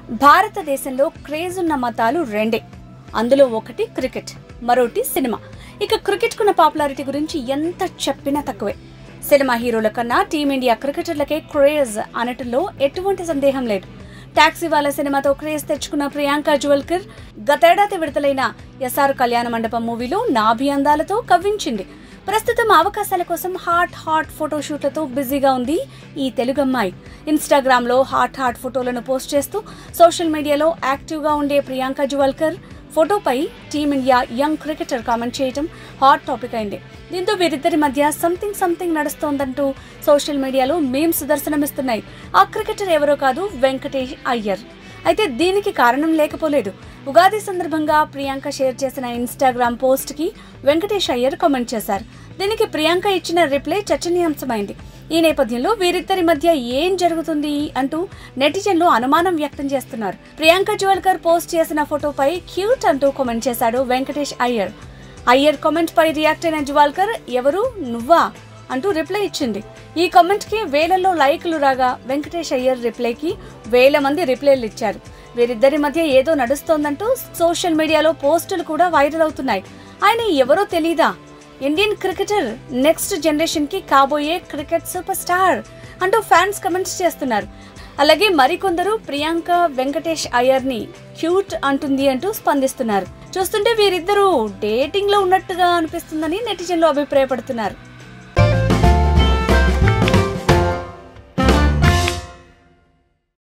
భారతదేశంలో క్రేజ్ ఉన్న మతాలు రెండే. అందులో ఒకటి క్రికెట్, మరోటి సినిమా. ఇక క్రికెట్ కున్న పాపులారిటీ గురించి ఎంత చెప్పినా తక్కువే. సినిమా హీరోల కన్నా టీమిండియా క్రికెటర్లకే క్రేజ్ అనటంలో ఎటువంటి సందేహం లేదు. టాక్సీ వాళ్ళ సినిమాతో క్రేజ్ తెచ్చుకున్న ప్రియాంక జవల్కర్ గతేడాది విడుదలైన ఎస్ఆర్ కళ్యాణ మండపం మూవీలో నాభి అందాలతో కవ్వించింది. ప్రస్తుతం అవకాశాల కోసం హాట్ ఫోటోషూట్లతో బిజీగా ఉంది ఈ తెలుగు అమ్మాయి. ఇన్స్టాగ్రామ్ లో హాట్ ఫోటోలను పోస్ట్ చేస్తూ సోషల్ మీడియాలో యాక్టివ్ గా ఉండే ప్రియాంక జవల్కర్ ఫోటోపై టీమిండియా యంగ్ క్రికెటర్ కామెంట్ చేయడం హాట్ టాపిక్ అయింది. దీంతో వీరిద్దరి మధ్య సంథింగ్ నడుస్తోందంటూ సోషల్ మీడియాలో మీమ్స్ దర్శనమిస్తున్నాయి. ఆ క్రికెటర్ ఎవరో కాదు, వెంకటేష్ అయ్యర్. అయితే దీనికి కారణం లేకపోలేదు. ఉగాది సందర్భంగా ప్రియాంక షేర్ చేసిన ఇన్స్టాగ్రామ్ పోస్ట్ కి వెంకటేష్ అయ్యర్ కామెంట్ చేశారు. దీనికి ప్రియాంక ఇచ్చిన రిప్లై చర్చనీయాంశమైంది. ఈ నేపథ్యంలో వీరిద్దరి మధ్య ఏం జరుగుతుంది అంటూ నెటిజన్లు అనుమానం వ్యక్తం చేస్తున్నారు. ప్రియాంక జవల్కర్ పోస్ట్ చేసిన ఫోటోపై క్యూట్ అంటూ కామెంట్ చేశాడు వెంకటేష్ అయ్యర్. అయ్యర్ కామెంట్ పై రియాక్ట్ అయిన జవల్కర్ ఎవరు నువ్వా అంటూ రిప్లై ఇచ్చింది. ఈ కామెంట్ కి వేలల్లో లైకులు రాగా వెంకటేష్ అయ్యర్ రిప్లైకి వేల మంది రిప్లైలు ఇచ్చారు. వీరిద్దరి మధ్య ఏదో నడుస్తోందంటూ సోషల్ మీడియాలో పోస్టులు కూడా వైరల్ అవుతున్నాయి. ఆయన ఎవరో తెలీదా, ఇండియన్ క్రికెటర్, నెక్స్ట్ జనరేషన్ కి కాబోయే క్రికెట్ సూపర్ స్టార్ అంటూ ఫ్యాన్స్ కమెంట్స్ చేస్తున్నారు. అలాగే మరికొందరు ప్రియాంక వెంకటేష్ అయ్యర్ ని క్యూట్ అంటుంది అంటూ స్పందిస్తున్నారు. చూస్తుంటే వీరిద్దరూ డేటింగ్ లో ఉన్నట్టుగా అనిపిస్తుందని నెటిజన్లు అభిప్రాయపడుతున్నారు.